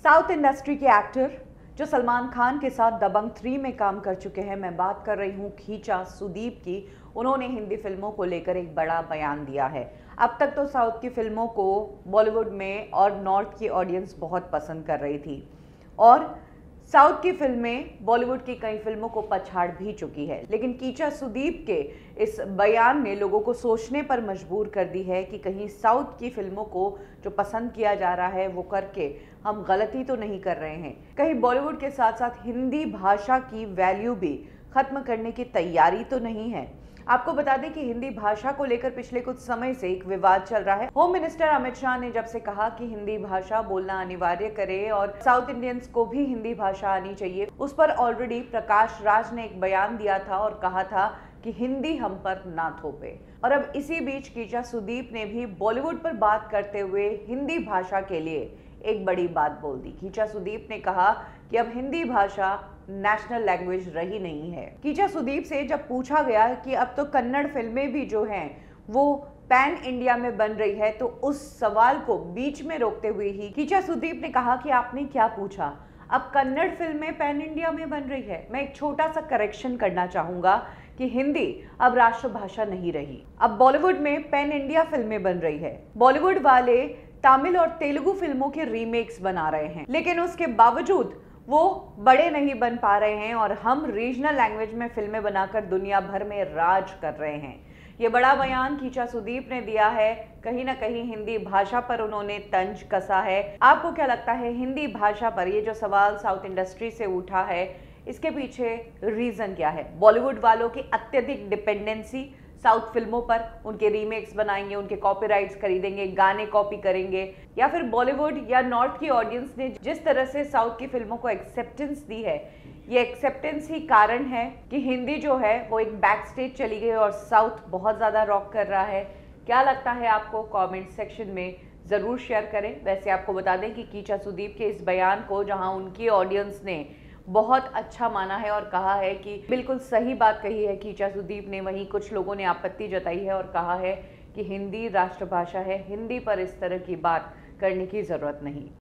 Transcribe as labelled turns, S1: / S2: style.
S1: South industry के actor जो सलमान खान के साथ दबंग 3 में काम कर चुके हैं, मैं बात कर रही हूँ खींचा सुदीप की। उन्होंने हिंदी फिल्मों को लेकर एक बड़ा बयान दिया है। अब तक तो साउथ की फिल्मों को बॉलीवुड में और नॉर्थ की ऑडियंस बहुत पसंद कर रही थी और साउथ की फिल्में बॉलीवुड की कई फिल्मों को पछाड़ भी चुकी है, लेकिन कीचा सुदीप के इस बयान ने लोगों को सोचने पर मजबूर कर दी है कि कहीं साउथ की फिल्मों को जो पसंद किया जा रहा है वो करके हम गलती तो नहीं कर रहे हैं। कहीं बॉलीवुड के साथ साथ हिंदी भाषा की वैल्यू भी खत्म करने की तैयारी तो नहीं है। आपको बता दें कि हिंदी भाषा को लेकर पिछले कुछ समय से एक विवाद चल रहा है। होम मिनिस्टर अमित शाह ने जब से कहा कि हिंदी भाषा बोलना अनिवार्य करें और साउथ इंडियंस को भी हिंदी भाषा आनी चाहिए, उस पर ऑलरेडी प्रकाश राज ने एक बयान दिया था और कहा था कि हिंदी हम पर ना थोपे। और अब इसी बीच कीचा सुदीप ने भी बॉलीवुड पर बात करते हुए हिंदी भाषा के लिए एक बड़ी बात बोल दी। कीचा सुदीप ने कहा कि अब हिंदी भाषा नेशनल लैंग्वेज रही नहीं है। कीचा सुदीप से जब पूछा गया कि अब तो कन्नड़ फिल्में भी जो हैं वो पैन इंडिया में बन रही है, तो उस सवाल को बीच में रोकते हुए ही कीचा सुदीप ने कहा कि आपने क्या पूछा, अब कन्नड़ फिल्में पैन इंडिया में बन रही है। मैं एक छोटा सा करेक्शन करना चाहूंगा कि हिंदी अब राष्ट्रभाषा नहीं रही, अब बॉलीवुड में पैन इंडिया फिल्में बन रही है। बॉलीवुड वाले तमिल और तेलुगु फिल्मों के रीमेक्स बना रहे हैं, लेकिन उसके बावजूद वो बड़े नहीं बन पा रहे हैं और हम रीजनल लैंग्वेज में फिल्में बनाकर दुनिया भर में राज कर रहे हैं। ये बड़ा बयान कीचा सुदीप ने दिया है। कहीं ना कहीं हिंदी भाषा पर उन्होंने तंज कसा है। आपको क्या लगता है, हिंदी भाषा पर ये जो सवाल साउथ इंडस्ट्री से उठा है, इसके पीछे रीजन क्या है? बॉलीवुड वालों की अत्यधिक डिपेंडेंसी साउथ फिल्मों पर, उनके रीमेक्स बनाएंगे, उनके कॉपीराइट्स खरीदेंगे, गाने कॉपी करेंगे, या फिर बॉलीवुड या नॉर्थ की ऑडियंस ने जिस तरह से साउथ की फिल्मों को एक्सेप्टेंस दी है, ये एक्सेप्टेंस ही कारण है कि हिंदी जो है वो एक बैक स्टेज चली गई और साउथ बहुत ज़्यादा रॉक कर रहा है। क्या लगता है आपको? कमेंट सेक्शन में ज़रूर शेयर करें। वैसे आपको बता दें कि कीचा सुदीप के इस बयान को जहां उनकी ऑडियंस ने बहुत अच्छा माना है और कहा है कि बिल्कुल सही बात कही है कीचा सुदीप ने, वहीं कुछ लोगों ने आपत्ति जताई है और कहा है कि हिंदी राष्ट्रभाषा है, हिंदी पर इस तरह की बात करने की ज़रूरत नहीं।